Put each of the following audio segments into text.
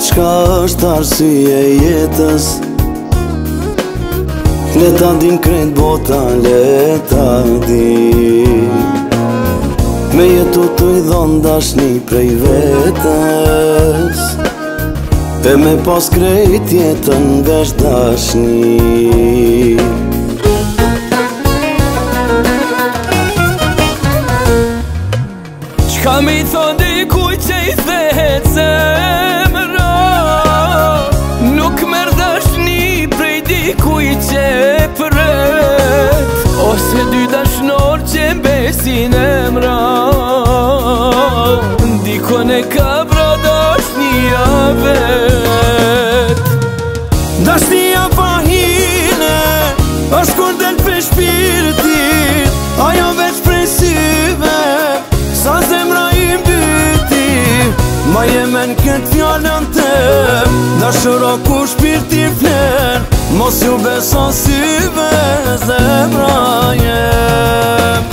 Qka është arsye jetës? Leta din krejt bota, leta din me jetu të i dhon dashni prej vetës, e me pas krejt jetën vesh dashni. Qka me i thon dikuj që i thehet zemra, nuk merr dashni prej dikuj që pret, ose dy dashnor që mbesin emra, dikon e ka vra dashnia vet. Dashnia pa hile është kur del për shpirtit, ajo veç prej syve sa zemra i mbyti. Ma jemen këtë fjallën tem, dashuro ku shpirti flen, mos ju beso syve zemra jem.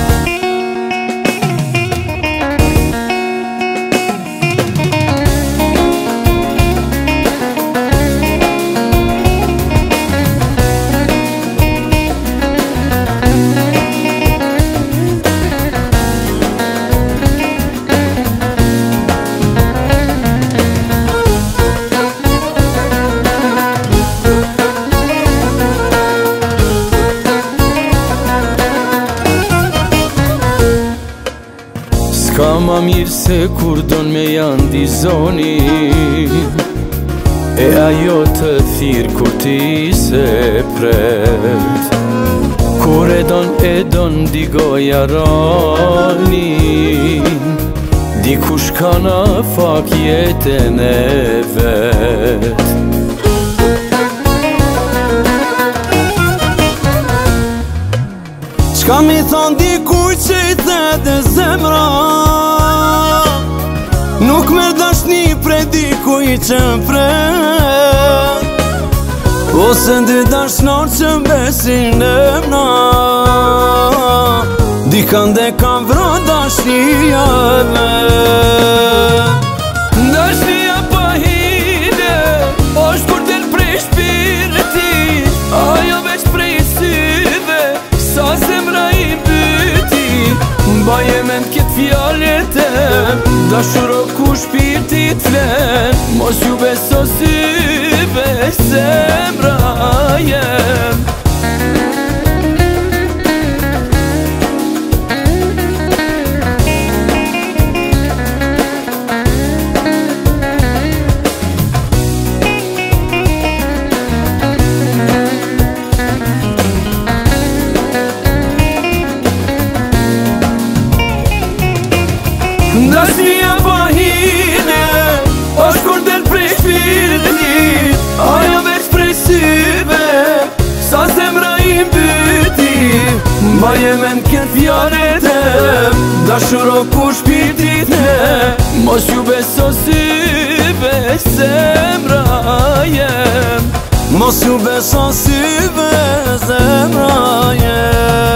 S'ka ma mirë se kur don me janë dizoni, e ajo të thirë kur ti se pret. Kur e don digoja rani, dikush ka na fak jetën e vet. Qka mi thon dikuj që i thet e zemra, nuk merr dashni prej dikuj që pret, ose dy dashnor që mbesin emra, dikan dhe kam vra dashnia vet. Dashnia pa hile është kur del prej shpirtit, ajo veç prej syve sa zemra i mbyti. Mbaje men këtë fjallet e dashuro ku shpirtit flen, mos ju beso syve zemra jem. Dashnia pa hile është kur del prej shpirtit, ajo veç prej syve sa zemra i mbyti. Mbaje men këtë fjallet e dashuro ku shpirtit ne, mos ju beso syve zemra jem. Mos ju beso syve zemra jem.